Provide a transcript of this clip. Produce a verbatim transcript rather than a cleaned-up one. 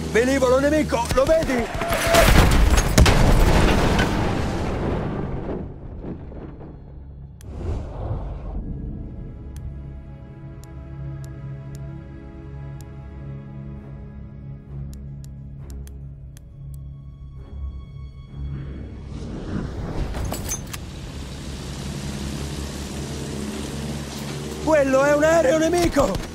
Velivolo nemico, lo vedi? Quello è un aereo nemico!